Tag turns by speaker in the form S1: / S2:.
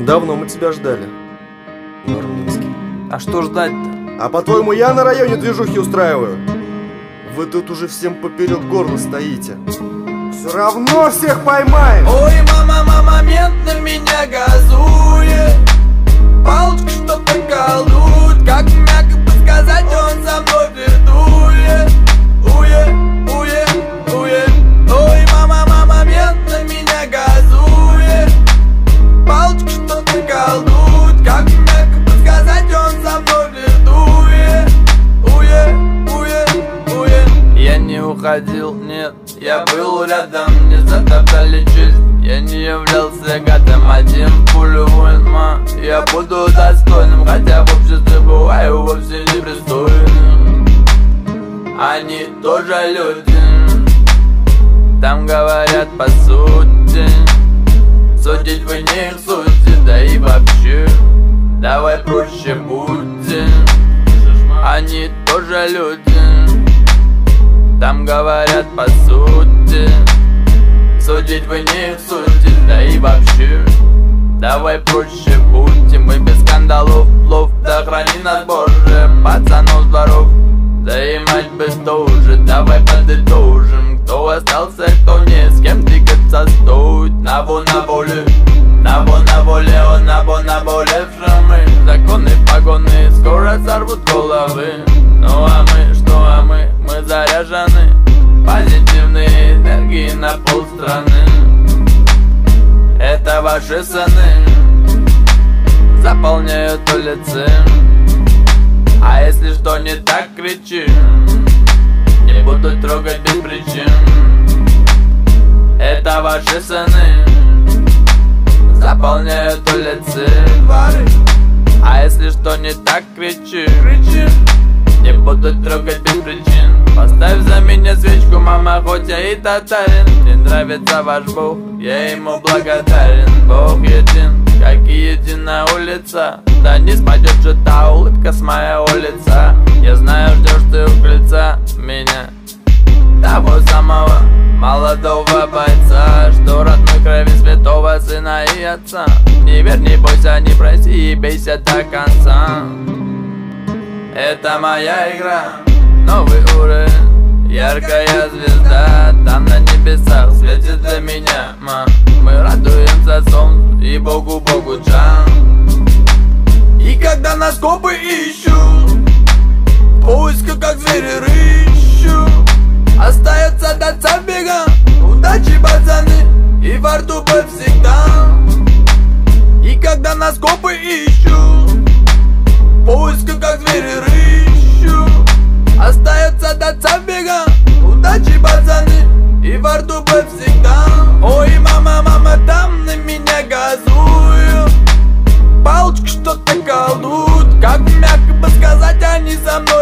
S1: Давно мы тебя ждали, Нурминский.
S2: А что ждать-то?
S1: А по-твоему, я на районе движухи устраиваю? Вы тут уже всем поперек горла стоите. Все равно всех поймаем!
S2: Ой, мама, момент на меня газует. Палочка что-то колдует. Как мягко подсказать, он за мной флиртует. Ой, мама, момент на меня газует. Палочка что-то колдует. Как мягко подсказать, он за мной флиртует. Я не уходил, нет, я был рядом, не затоптали честь. Я не являлся гадом, один пулю воин, я буду достойным, хотя в обществе бываю вовсе непристойным. Они тоже люди, там говорят по сути, судить вы не их сути, да и вообще, давай проще будьте. Они тоже люди, там говорят по сути, судить вы не их сути, да и вообще, давай проще будьте. Мы без скандалов, плов, да храни нас Боже, пацанов с дворов, да и мать бы тоже. Давай подытожим, кто остался, кто не, с кем двигаться стоит. Набо на воле, он наболевшим мы. Законы, погоны скоро сорвут головы. Ну а мы, что мы заряжены позитивной энергией на полстраны. Это ваши сыны заполняют улицы. А если что не так, кричи, не буду трогать без причин. Это ваши сыны заполняют улицы. А если что не так, кричи, не буду трогать без причин. Поставь за меня свечку, мама, хоть я и татарин. Мне нравится ваш Бог, я ему благодарен. Бог един, как и единая улица. Да не спадет же та улыбка с моего лица. Я знаю, ждешь ты у крыльца меня, того самого молодого бойца, что родной крови святого сына и отца. Не верь, не бойся, не проси и бейся до конца. Это моя игра, новый уровень, яркая звезда там на небесах светит для меня. Мы радуемся солнцу и Богу Джан. И когда нас копы ищут, в поисках как звери рыщут, остается до забега, удачи, пацаны, и во рту всегда. И когда нас копы ищут, в поисках как звери рыщут, остается до забега, удачи, пацаны, и во рту всегда. Ой, мама, там на меня газуют. Палочка что-то колдует, как мягко подсказать, они за мной